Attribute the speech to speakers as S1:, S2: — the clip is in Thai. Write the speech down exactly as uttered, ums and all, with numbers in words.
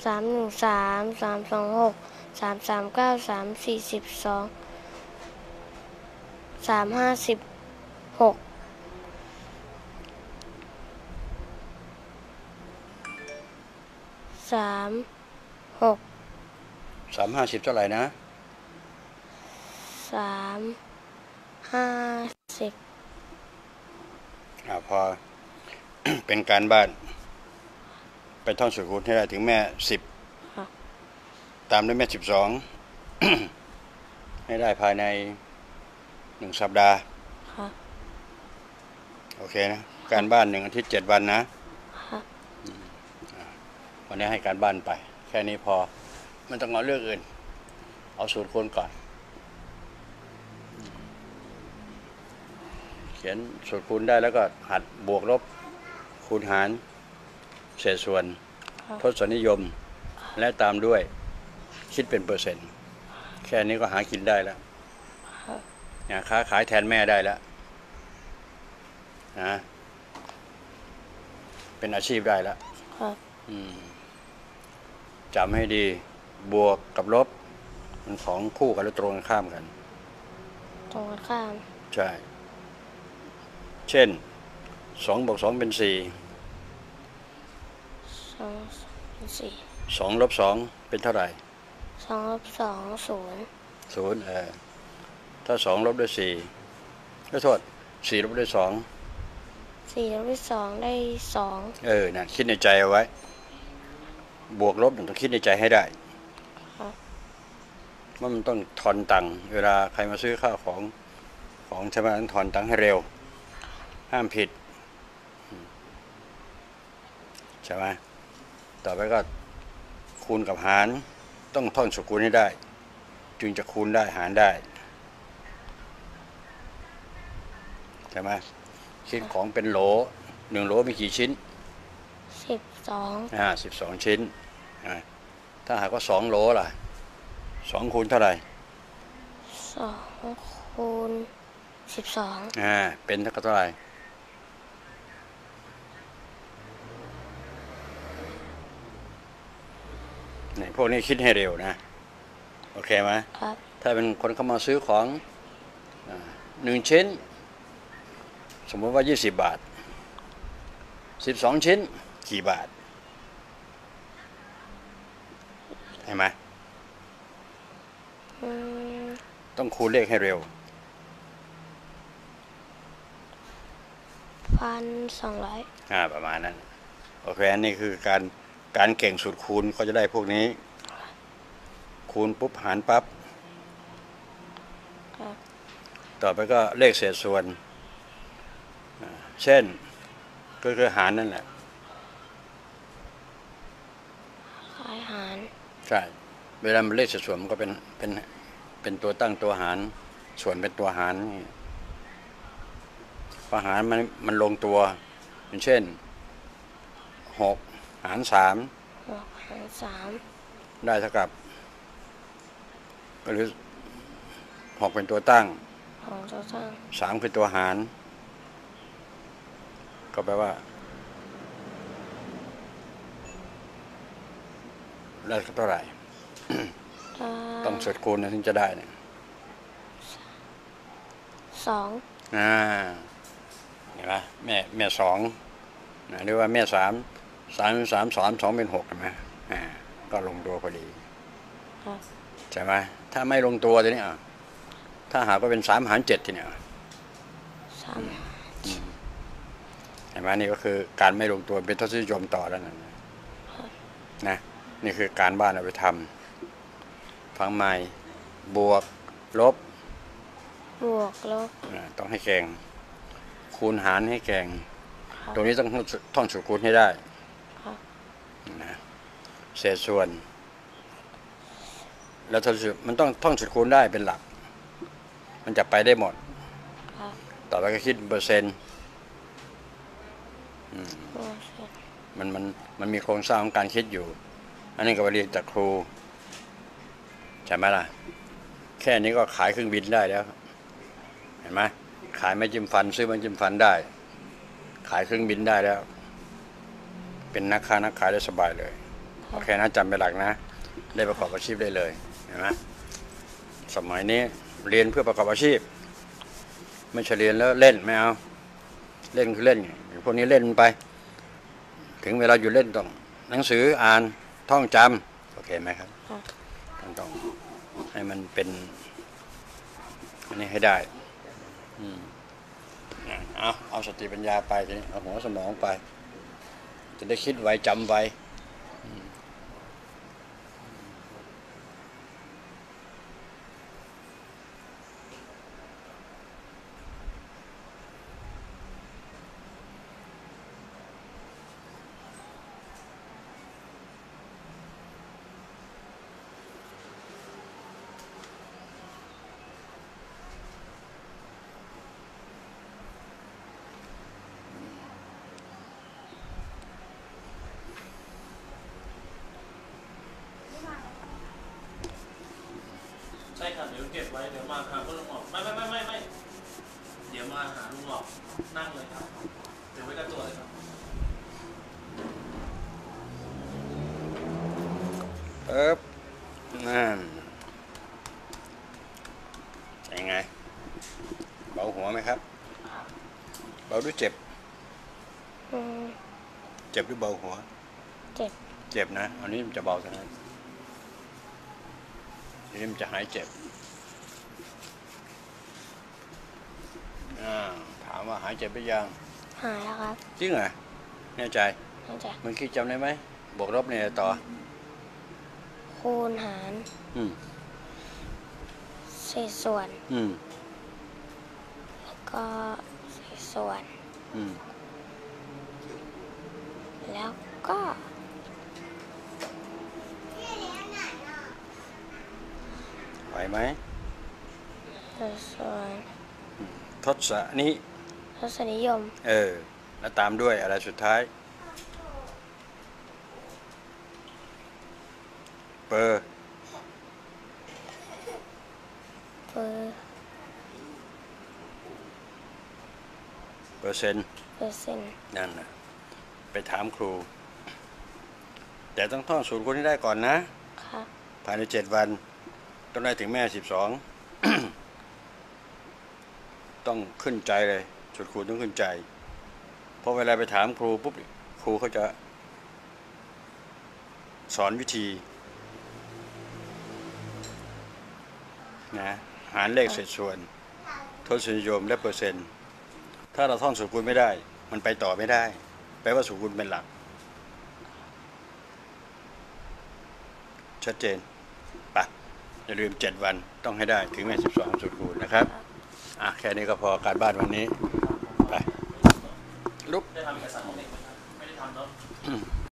S1: สามหนึ่งสามสามสองหกสามสามเก้าสามสี่สิบสองสามห้าสิบหกสามหก
S2: สามห้าสิบเท่าไหร่นะ
S1: สามห้าสิบ
S2: อ่าพอ เป็นการบ้านไปท่องสูตรคูณให้ได้ถึงแม่สิบตามด้วยแม่สิบสอง ให้ได้ภายในหนึ่งสัปดาห์โอเคนะการบ้านหนึ่งอาทิตย์เจ็ดวันนะวันนี้ให้การบ้านไปแค่นี้พอไม่ต้องเอาเรื่องอื่นเอาสูตรคูณก่อนเขียนสูตรคูณได้แล้วก็หัดบวกลบคูณหารเศษส่วนทศนิยมและตามด้วยคิดเป็นเปอร์เซ็นต์แค่นี้ก็หากินได้แล้วเนี่ยค้าขายแทนแม่ได้แล้วนะเป็นอาชีพได้แล้วจำให้ดีบวกกับลบมันของคู่กันหรือตรงกันข้ามกัน
S1: ตรงกันข้าม
S2: ใช่เช่นสองบวกสองเป็นสี่
S1: สองเป็นสี่
S2: สองลบสองเป็นเท่าไหร่
S1: สองลบสองศูนย์
S2: ศูนย์เออถ้าสองลบด้วยสี่ก็โทษสี่ลบด้วยสอง
S1: สี่ลบด้วยสองได้สอง
S2: เออนะคิดในใจเอาไว้บวกลบต้องคิดในใจให้ได้ว่ามันต้องทอนตังค์เวลาใครมาซื้อข้าวของของใช่ไหมต้องทอนตังค์ให้เร็วห้ามผิดใช่ไหมต่อไปก็คูณกับหารต้องท่องสูตรคูณให้ได้จึงจะคูณได้หารได้ใช่ไหมคิดของเป็นโหลหนึ่งโหลมีกี่ชิ้น
S1: สิบสอง
S2: อ่าสิบสองชิ้นถ้าหากว่าสองโหลล่ะสองคูณเท่าไหร่
S1: สองคูณสิบสอง
S2: อ่าเป็นเท่าไหร่นี่พวกนี้คิดให้เร็วนะโอเคไหม
S1: ครับ
S2: ถ้าเป็นคนเข้ามาซื้อของหนึ่งชิ้นสมมติว่ายี่สิบบาทสิบสองชิ้นกี่บาทเห็นไหมต้องคูณเลขให้เร็ว
S1: พันสองร้อย
S2: อ่าประมาณนั้นโอเคอันนี้คือการการเก่งสูตรคูณก็จะได้พวกนี้คูณปุ๊บหารปั๊บต่อไปก็เลขเศษส่วนเช่นก็คือหารนั่นแหละ
S1: ขายหาร
S2: ใช่เวลามันเลขเศษส่วนมันก็เป็นเป็นเป็นตัวตั้งตัวหารส่วนเป็นตัวหารพอหารมันมันลงตัวอย่างเช่นหกหารสาม
S1: หกหารสาม
S2: ได้เท่ากับก็คือหกเป็นตัวตั้ง
S1: หกตัวตั้ง
S2: สามคือตัวหารก็แปลว่าได้เท่าไหร่ ต้องสูตรคูณนะถึงจะได้เนี่ย
S1: สอง
S2: อ่าเห็นไหมแม่แม่สองนะหรือว่าแม่สามสามสามสามสองเป็นหกใช่ไหมอ่าก็ลงตัวพอดีใช่ไหมถ้าไม่ลงตัวทีนี้อ่ะถ้าหากว่าเป็นสามหารเจ็ดทีนี้
S1: สาม
S2: เห็นไหมนี่ก็คือการไม่ลงตัวเป็นทศนิยมต่อแล้วนะนะนี่คือการบ้านเอาไปทำฟังใหม่บวกลบบ
S1: วกลบ
S2: ต้องให้แก่งคูณหารให้แก่งตรงนี้ต้องท่องสูตรคูณให้ได้นะเศษส่วนแล้วมันต้องท่องสูตรคูณได้เป็นหลักมันจะไปได้หมดต่อไปก็คิดเปอร์เซ็นต์มันมันมันมีโครงสร้างของการคิดอยู่อันนี้ก็ไปเรียนจากครูใช่ไหมล่ะแค่นี้ก็ขายเครื่องบินได้แล้วเห็นไหมขายไม้จิ้มฟันซื้อไม้จิ้มฟันได้ขายเครื่องบินได้แล้วเป็นนักค้านักขายได้สบายเลยโอเคนะจำเป็นหลักนะได้ประกอบอาชีพได้เลยเห็นไหมสมัยนี้เรียนเพื่อประกอบอาชีพไม่ใช่เรียนแล้วเล่นไม่เอาเล่นคือเล่นพวกนี้เล่นไปถึงเวลาอยู่เล่นต้องหนังสืออ่านท่องจำโอเคไหมครับต้องต้องให้มันเป็นอันนี้ให้ได้อืมเอาเอาสติปัญญาไปทีนี้เอาหัวสมองไปจะได้คิดไวจำไว
S3: ใช่ครับเดี๋ยวเก็บไว้เดี๋ยวมาหาลุงหลอกไม่ไม่ไม่ไม่ไม่เดี๋ยวมาหาลุงหลอกนั่งเลยครับเดี๋ยวไว้กับตัวเลยครับ
S2: เอ๊บนั่นยังไงเบาหัวไหมครับเบาหรือเจ็บ
S1: อืม
S2: เจ็บหรือเบาหัว
S1: เจ็บ
S2: เจ็บนะอันนี้มันจะเบาเท่านั้นอันนี้มันจะหายเจ็บถามว่าหายเจ็บหรือยัง
S1: หายแล้วครับ
S2: จริงเหรอแน่ใจ
S1: แน่ใจ
S2: มึงคิดจำได้ไหมบวกลบเนี่ยต่อ
S1: คูณหาร
S2: อืม
S1: เศษส่วน
S2: อืม
S1: แล้วก็เศษส่วน
S2: อืม
S1: แล้วก็
S2: ไหวไหม
S1: เศษส่วน
S2: ทศนิ
S1: ทศนิยม
S2: เออแล้วตามด้วยอะไรสุดท้ายเปอร์
S1: เปอร์
S2: เปอร์เซ็นต์
S1: เปอร์เซ็นต์
S2: นั่นนะไปถามครูแต่ต้องท่องสูตรคูณให้ได้ก่อนนะครับภายในเจ็ดวันต้องได้ถึงแม่สิบสองต้องขึ้นใจเลยสูตรคูณต้องขึ้นใจเพราะเวลาไปถามครูปุ๊บครูเขาจะสอนวิธีนะหารเลขเศษส่วนทศนิยมและเปอร์เซ็นต์ถ้าเราท่องสูตรคูณไม่ได้มันไปต่อไม่ได้แปลว่าสูตรคูณเป็นหลักชัดเจนปะอย่าลืมเจ็ดวันต้องให้ได้ถึงแม่สิบสองสูตรคูณนะครับอ่ะแค่นี้ก็พอการบ้านวันนี้ไปลุก
S3: ได้ทำเอกสารของเด็กไหมครับไม่ได้ทำเนาะ